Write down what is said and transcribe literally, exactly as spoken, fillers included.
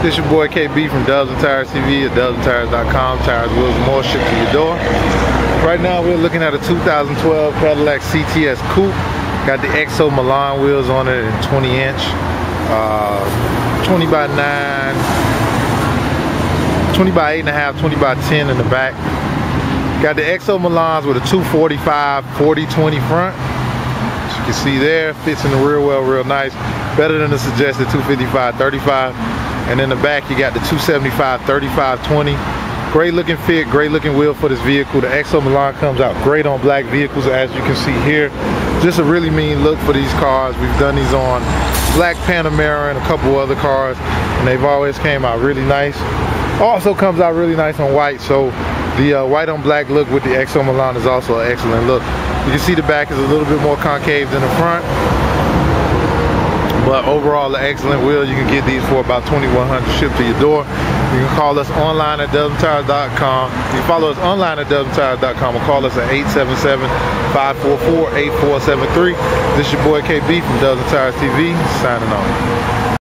This your boy K B from Dubs and Tires T V at dubs and tires dot com. Tires, wheels, and more shipped to your door. Right now we're looking at a two thousand twelve Cadillac C T S Coupe. Got the X O Milan wheels on it in twenty inch, uh, twenty by nine, twenty by eight and a half, twenty by ten in the back. Got the X O Milans with a two forty-five forty twenty front. As you can see there, fits in the rear well real nice. Better than the suggested two fifty-five thirty-five. And in the back you got the two seventy-five thirty-five twenty. Great looking fit, great looking wheel for this vehicle. The X O Milan comes out great on black vehicles, as you can see here. Just a really mean look for these cars. We've done these on black Panamera and a couple other cars, and they've always came out really nice. Also comes out really nice on white, so the uh, white on black look with the X O Milan is also an excellent look. You can see the back is a little bit more concave than the front, but overall an excellent wheel. You can get these for about twenty-one hundred dollars shipped to your door. You can call us online at dubs and tires dot com. You can follow us online at dubs and tires dot com or call us at eight seven seven, five four four, eight four seven three. This is your boy K B from Dubs and Tires T V, signing off.